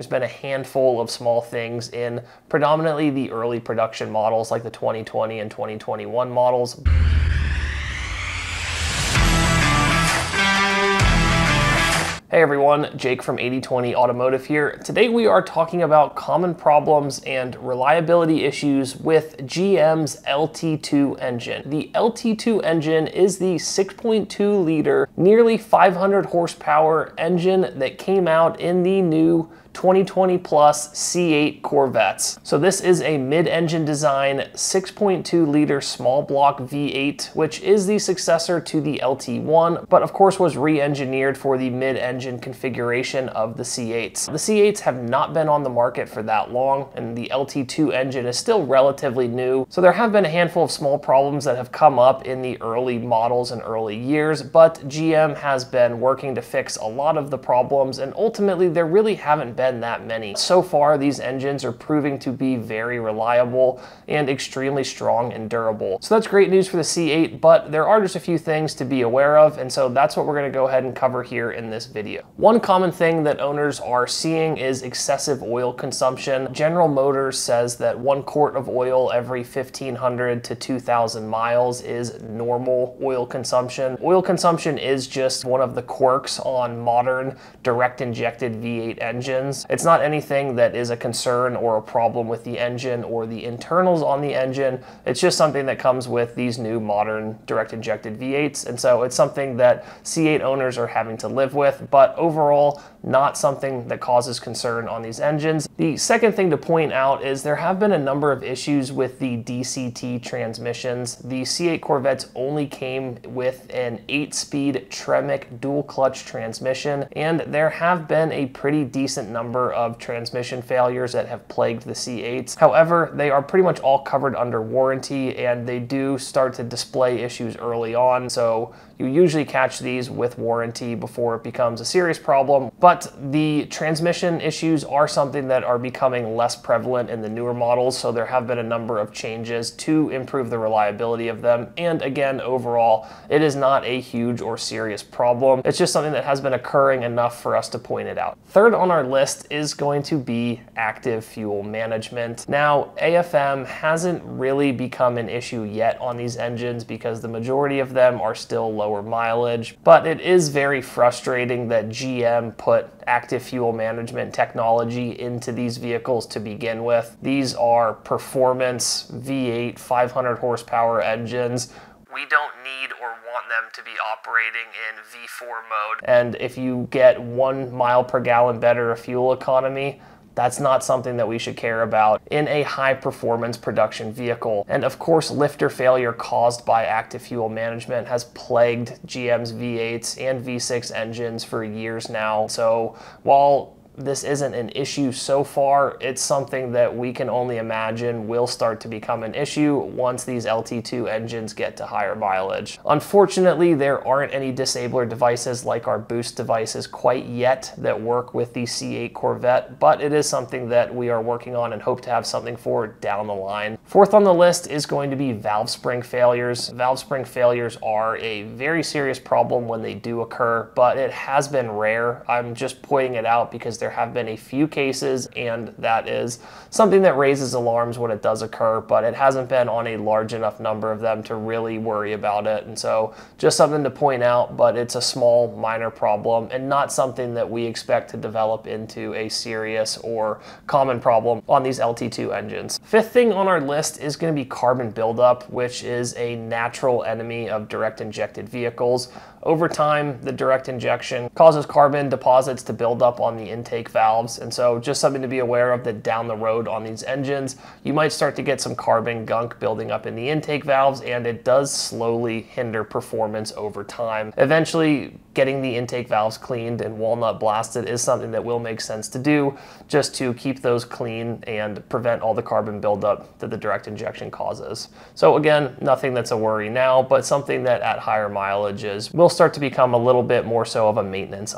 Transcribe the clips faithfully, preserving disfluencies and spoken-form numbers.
There's been a handful of small things in predominantly the early production models like the twenty twenty and twenty twenty-one models. Hey everyone, Jake from eighty twenty Automotive here. Today we are talking about common problems and reliability issues with G M's L T two engine. The L T two engine is the six point two liter, nearly five hundred horsepower engine that came out in the new twenty twenty plus C eight Corvettes. So this is a mid-engine design six point two liter small block V eight, which is the successor to the L T one, but of course was re-engineered for the mid-engine configuration of the C eights. The C eights have not been on the market for that long, and the L T two engine is still relatively new. So there have been a handful of small problems that have come up in the early models and early years, but G M has been working to fix a lot of the problems, and ultimately there really haven't been been that many. So far, these engines are proving to be very reliable and extremely strong and durable. So that's great news for the C eight, but there are just a few things to be aware of, and so that's what we're going to go ahead and cover here in this video. One common thing that owners are seeing is excessive oil consumption. General Motors says that one quart of oil every fifteen hundred to two thousand miles is normal oil consumption. Oil consumption is just one of the quirks on modern direct injected V eight engines. It's not anything that is a concern or a problem with the engine or the internals on the engine. It's just something that comes with these new modern direct injected V eights, and so it's something that C eight owners are having to live with, but overall not something that causes concern on these engines. The second thing to point out is there have been a number of issues with the D C T transmissions. The C eight Corvettes only came with an eight speed Tremec dual clutch transmission, and there have been a pretty decent number of transmission failures that have plagued the C eights. However, they are pretty much all covered under warranty, and they do start to display issues early on, so you usually catch these with warranty before it becomes a serious problem. But the transmission issues are something that are becoming less prevalent in the newer models, so there have been a number of changes to improve the reliability of them. And again, overall, it is not a huge or serious problem. It's just something that has been occurring enough for us to point it out. Third on our list is going to be active fuel management. Now, A F M hasn't really become an issue yet on these engines because the majority of them are still lower mileage, but it is very frustrating that G M put active fuel management technology into these vehicles to begin with. These are performance V eight five hundred horsepower engines. We don't need or want them to be operating in V four mode. And if you get one mile per gallon better fuel economy, that's not something that we should care about in a high performance production vehicle. And of course, lifter failure caused by active fuel management has plagued G M's V eights and V six engines for years now. So while this isn't an issue so far, it's something that we can only imagine will start to become an issue once these L T two engines get to higher mileage. Unfortunately, there aren't any disabler devices like our boost devices quite yet that work with the C eight Corvette, but it is something that we are working on and hope to have something for down the line. Fourth on the list is going to be valve spring failures. Valve spring failures are a very serious problem when they do occur, but it has been rare. I'm just pointing it out because there have been a few cases, and that is something that raises alarms when it does occur, but it hasn't been on a large enough number of them to really worry about it. And so just something to point out, but it's a small, minor problem and not something that we expect to develop into a serious or common problem on these L T two engines. Fifth thing on our list is going to be carbon buildup, which is a natural enemy of direct injected vehicles. Over time, the direct injection causes carbon deposits to build up on the intake valves, and so just something to be aware of that down the road on these engines, you might start to get some carbon gunk building up in the intake valves, and it does slowly hinder performance over time. Eventually, getting the intake valves cleaned and walnut blasted is something that will make sense to do just to keep those clean and prevent all the carbon buildup that the direct injection causes. So again, nothing that's a worry now, but something that at higher mileages will start to become a little bit more so of a maintenance item.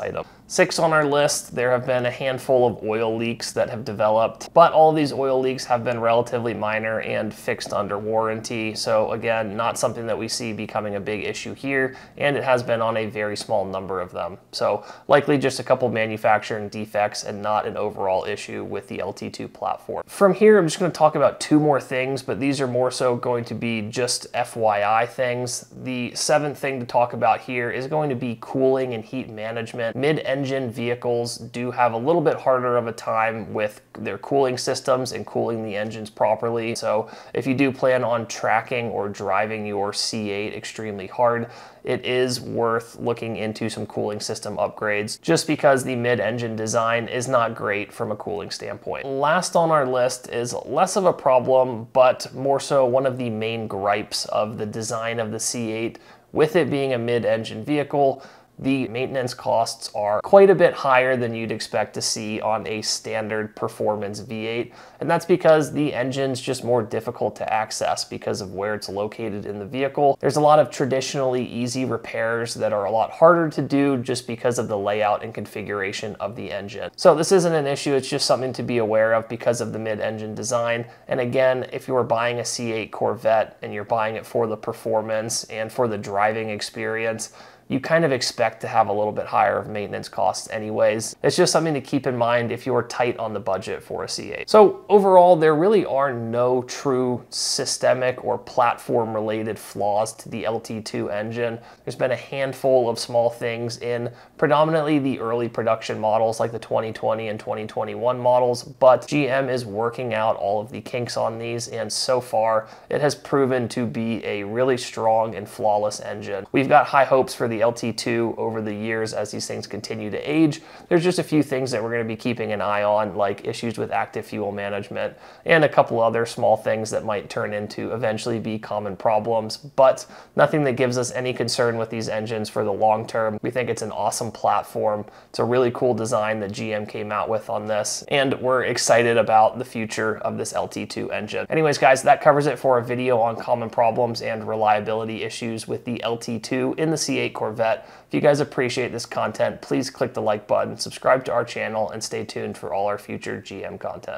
Six on our list, there have been a handful of oil leaks that have developed, but all of these oil leaks have been relatively minor and fixed under warranty. So again, not something that we see becoming a big issue here, and it has been on a very small number of them. So likely just a couple manufacturing defects and not an overall issue with the L T two platform. From here, I'm just going to talk about two more things, but these are more so going to be just F Y I things. The seventh thing to talk about here is going to be cooling and heat management. Mid-engine vehicles do have a little bit harder of a time with their cooling systems and cooling the engines properly. So if you do plan on tracking or driving your C eight extremely hard, it is worth looking into some cooling system upgrades just because the mid-engine design is not great from a cooling standpoint. Last on our list is less of a problem, but more so one of the main gripes of the design of the C eight. With it being a mid-engine vehicle, the maintenance costs are quite a bit higher than you'd expect to see on a standard performance V eight. And that's because the engine's just more difficult to access because of where it's located in the vehicle. There's a lot of traditionally easy repairs that are a lot harder to do just because of the layout and configuration of the engine. So this isn't an issue, it's just something to be aware of because of the mid-engine design. And again, if you're buying a C eight Corvette and you're buying it for the performance and for the driving experience, you kind of expect to have a little bit higher of maintenance costs anyways. It's just something to keep in mind if you're tight on the budget for a C eight. So overall, there really are no true systemic or platform related flaws to the L T two engine. There's been a handful of small things in predominantly the early production models like the twenty twenty and twenty twenty-one models, but G M is working out all of the kinks on these, and so far it has proven to be a really strong and flawless engine. We've got high hopes for the L T two over the years as these things continue to age. There's just a few things that we're going to be keeping an eye on, like issues with active fuel management and a couple other small things that might turn into eventually be common problems, but nothing that gives us any concern with these engines for the long term. We think it's an awesome platform. It's a really cool design that G M came out with on this, and we're excited about the future of this L T two engine. Anyways, guys, that covers it for a video on common problems and reliability issues with the L T two in the C eight Corvette. If you guys appreciate this content, please click the like button, subscribe to our channel, and stay tuned for all our future G M content.